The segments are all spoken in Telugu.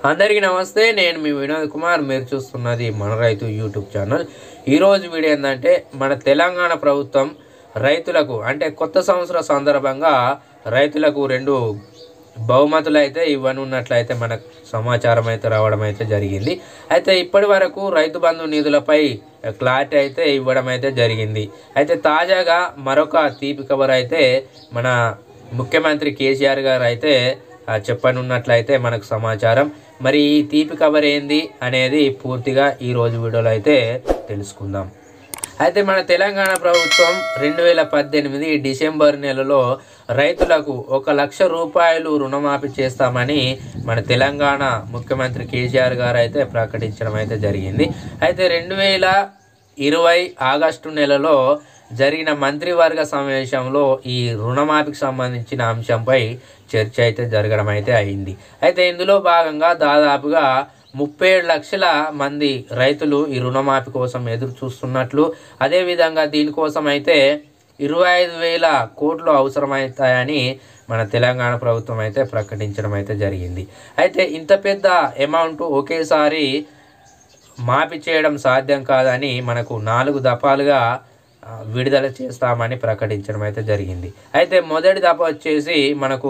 అందరికీ నమస్తే। నేను మీ వినోద్ కుమార్। మీరు చూస్తున్నది మన రైతు యూట్యూబ్ ఛానల్। ఈ రోజు వీడియో ఏంటంటే మన తెలంగాణ ప్రభుత్వం రైతులకు అంటే కొత్త సంవత్సర సందర్భంగా రైతులకు రెండు బహుమతులు అయితే ఇవ్వనున్నట్లయితే మనకు సమాచారం అయితే రావడం అయితే జరిగింది। అయితే ఇప్పటి వరకు రైతు బంధు నిధులపై క్లారిటీ అయితే ఇవ్వడం అయితే జరిగింది। అయితే తాజాగా మరొక తీపి కబర్ అయితే మన ముఖ్యమంత్రి కేసీఆర్ గారు అయితే చెప్పనున్నట్లయితే మనకు సమాచారం। మరి ఈ తీపి కబర్ ఏంది అనేది పూర్తిగా ఈ రోజు వీడియోలో అయితే తెలుసుకుందాం। అయితే మన తెలంగాణ ప్రభుత్వం 2018 డిసెంబర్ నెలలో రైతులకు 1 లక్ష రూపాయలు రుణమాఫీ చేస్తామని మన తెలంగాణ ముఖ్యమంత్రి కేసీఆర్ గారు అయితే ప్రకటించడం అయితే జరిగింది। అయితే 2020 ఆగస్టు నెలలో జరిగిన మంత్రివర్గ సమావేశంలో ఈ రుణమాఫీకి సంబంధించిన అంశంపై చర్చ అయితే జరగడం అయితే అయింది। అయితే ఇందులో భాగంగా దాదాపుగా 37 లక్షల మంది రైతులు ఈ రుణమాఫీ కోసం ఎదురు చూస్తున్నట్లు, అదేవిధంగా దీనికోసం అయితే 25,000 కోట్లు అవసరమవుతాయని మన తెలంగాణ ప్రభుత్వం అయితే ప్రకటించడం అయితే జరిగింది। అయితే ఇంత పెద్ద అమౌంట్ ఒకేసారి మాఫీ చేయడం సాధ్యం కాదని మనకు 4 దఫాలుగా విడుదల చేస్తామని ప్రకటించడం అయితే జరిగింది। అయితే మొదటి దఫ వచ్చేసి మనకు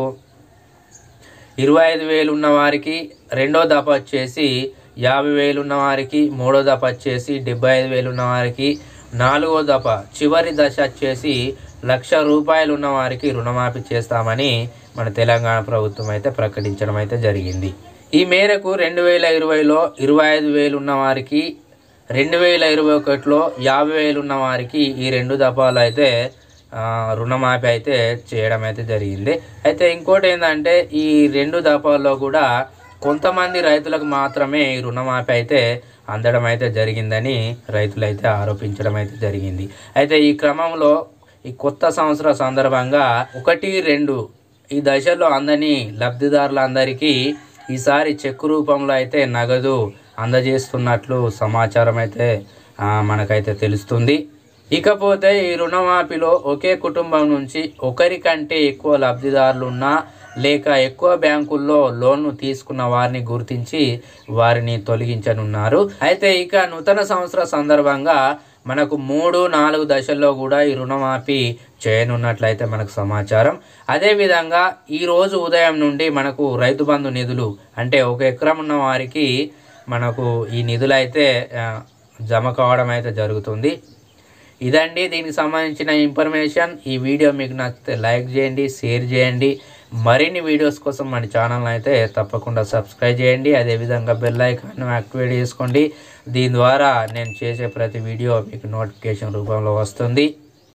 25,000 ఉన్న వారికి, రెండో దఫ వచ్చేసి 50,000 ఉన్న వారికి, మూడో దఫ వచ్చేసి 75,000 ఉన్న వారికి, నాలుగో దఫ చివరి దశ వచ్చేసి 1 లక్ష రూపాయలు ఉన్న వారికి రుణమాఫీ చేస్తామని మన తెలంగాణ ప్రభుత్వం అయితే ప్రకటించడం అయితే జరిగింది। ఈ మేరకు 2020లో 25,000 ఉన్న వారికి, 2021లో 50,000 ఉన్న వారికి ఈ 2 దఫాలు అయితే రుణమాఫీ అయితే చేయడం అయితే జరిగింది। అయితే ఇంకోటి ఏంటంటే ఈ 2 దఫాల్లో కూడా కొంతమంది రైతులకు మాత్రమే ఈ రుణమాఫీ అయితే అందడం అయితే జరిగిందని రైతులు అయితే ఆరోపించడం అయితే జరిగింది। అయితే ఈ క్రమంలో ఈ కొత్త సంవత్సర సందర్భంగా 1, 2 ఈ దశలో అందని లబ్ధిదారులందరికీ ఈసారి చెక్కు రూపంలో అయితే నగదు అందజేస్తున్నట్లు సమాచారం అయితే మనకైతే తెలుస్తుంది। ఇకపోతే ఈ రుణమాఫీలో ఒకే కుటుంబం నుంచి ఒకరికంటే ఎక్కువ లబ్ధిదారులు ఉన్నా లేక ఎక్కువ బ్యాంకుల్లో లోన్ను తీసుకున్న వారిని గుర్తించి వారిని తొలగించనున్నారు। అయితే ఇక నూతన సంవత్సర సందర్భంగా మనకు 3, 4 దశల్లో కూడా ఈ రుణమాఫీ చేయనున్నట్లయితే మనకు సమాచారం। అదేవిధంగా ఈరోజు ఉదయం నుండి మనకు రైతు బంధు నిధులు అంటే 1 ఎకరం ఉన్న వారికి మనకు ఈ నిధులు అయితే జమ కావడం అయితే జరుగుతుంది। ఇదండి దీనికి సంబంధించిన ఇన్ఫర్మేషన్। ఈ వీడియో మీకు నచ్చితే లైక్ చేయండి, షేర్ చేయండి। మరిన్ని వీడియోస్ కోసం మన ఛానల్ అయితే తప్పకుండా సబ్స్క్రైబ్ చేయండి। అదేవిధంగా బెల్ ఐకాన్ యాక్టివేట్ చేసుకోండి। దీని ద్వారా నేను చేసే ప్రతి వీడియో మీకు నోటిఫికేషన్ రూపంలో వస్తుంది।